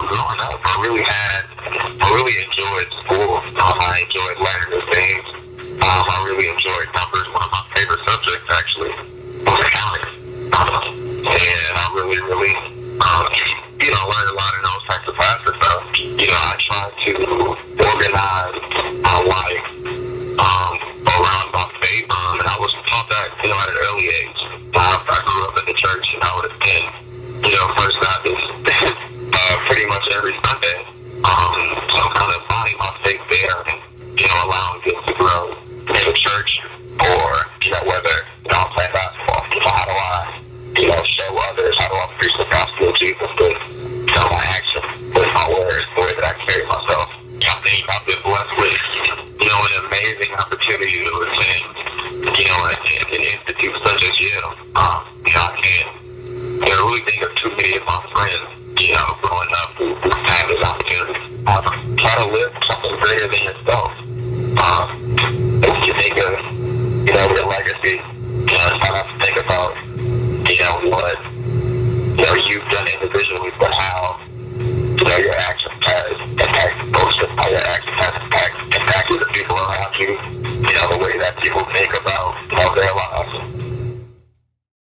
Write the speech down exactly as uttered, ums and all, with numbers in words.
growing up, I really had, I really enjoyed school. Um, I enjoyed learning new things. Um, I really enjoyed numbers. One of my favorite subjects, actually, was accounting. Um, and I really, really, um, you know, learned a lot in those types of classes. So, you know, I tried to organize my life um, around my faith. Um, and I was taught that, you know, at an early age. I, I grew up in the church, and I would attend, you know, First Baptist uh, pretty much every Sunday. Um, so kind of finding my faith there and, you know, allowing it to grow in the church, or, you know, whether, you know, I'm playing basketball. So how do I, you know, show others? How do I preach the gospel of Jesus with, you know, my action, with my words, the way that I carry myself? I think I've been blessed with, you know, an amazing opportunity to attend, you know, an, an institute such as Yale. Um, you know, I can't, you know, really think of too many of my friends, you know, growing up who, who have this opportunity. Um, try to live something greater than yourself. Um, if you think of, you know, your legacy, you know, it's not to think about, you know, what, you know, you've done individually, but how, you know, your actions has impacted folks, how your actions has impact, impacted the people around you, you know, the way that people think about